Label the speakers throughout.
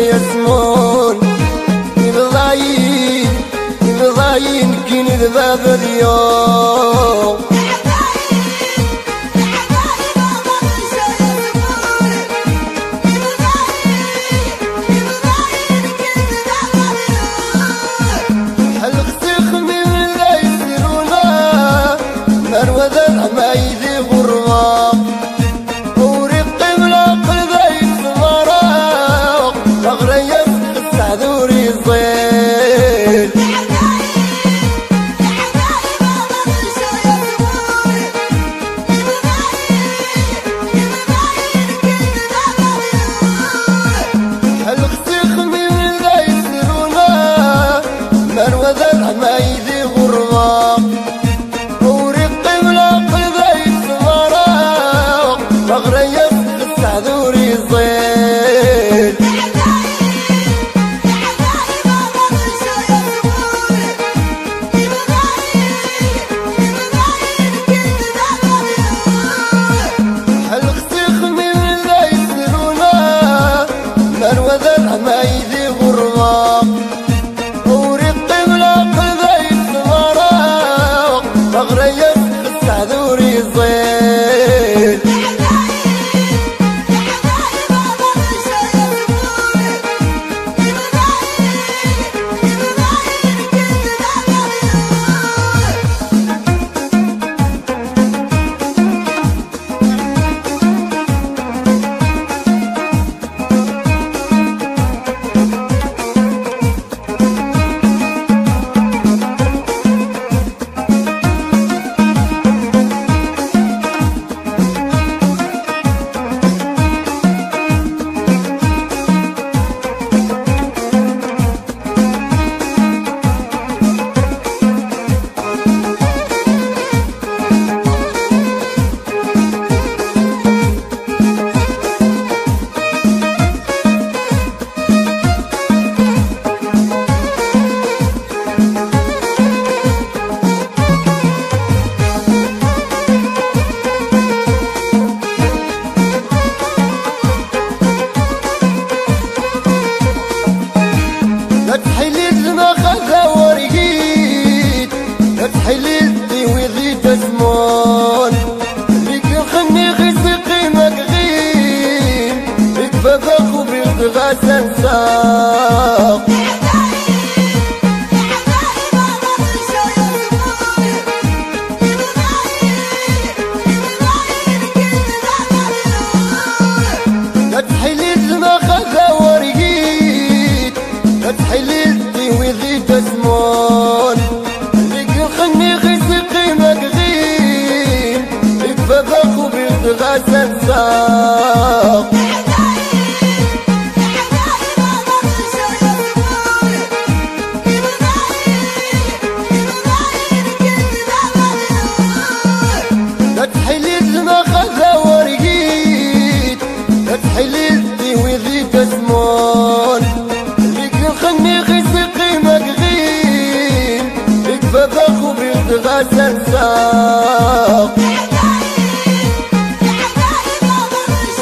Speaker 1: يسمون يبضاين كين ذباب اليوم حلق سخمي من لا يسيرونا مروذ العمايد غرام ورقي ولا قلبي سمراق مغري يسخ السعذوري الظيل حلق سخمي من لا يسيرونا مروذ العمايد غرام ورقي ولا قلبي سمراق مغري يسخ السعذوري الظيل حلق سخمي من لا يسيرونا مروذ العمايد غرام ورقي ولا قلبي سمراق مغري يسخ السعذوري الظيل تحليل ما خذا ورقيت تحليل ويضي تسمون ليك خني خسقي مقغين ليك فباخو بيغتغاسن ساق تحليل ما خذا ورقيت تحليل ويضي تسمون ليك خني خسقي مقغين ليك فباخو بيغتغاسن ساق تحليل ما خذا ورقيت تحليل ويضي تسمون ليك خني خسقي مقغين ليك فباخو بيغتغاسن ساق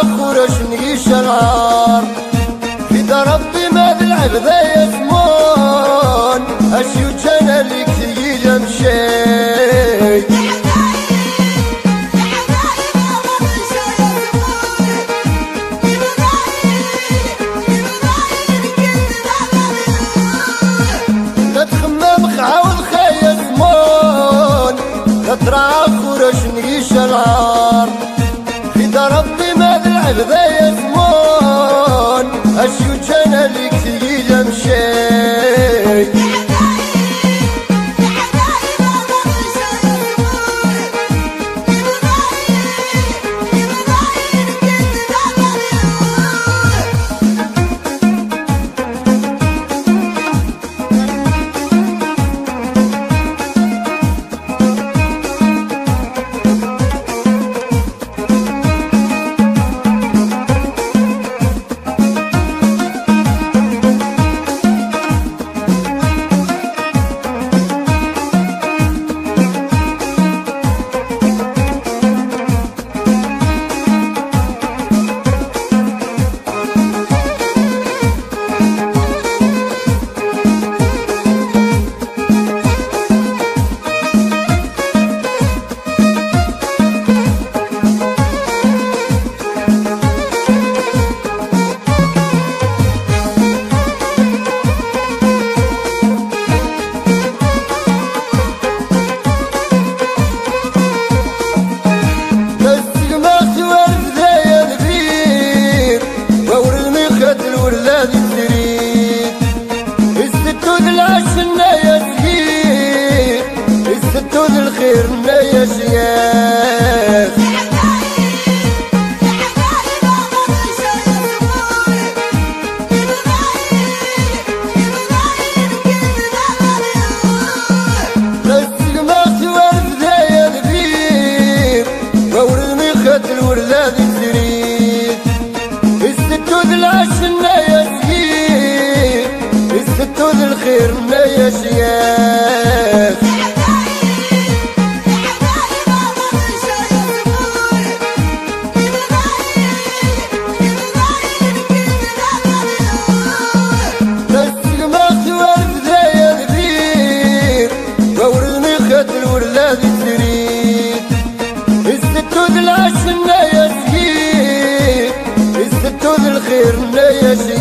Speaker 1: خورش نقيش العار في دار ربي ما بالعب ذا يسمون اشيو جانا لك ثقيل مشي لا تخمم خعاول خي يسمون لا ترعى خورش نقيش العار في دار ربي ما بالعب ذا يسمون اشيو جانا لك ثقيل مشي الخير لا يا شيخ لسق ما توالف ذا يا البير وورد ميخات الولاد الزريد الستو ذي العشن يا سكير الستو ذي الخير لا يا شيخ الولاد الزريد الستو ذي العشن يا سكير الستو ذي الخير لا يا شيخ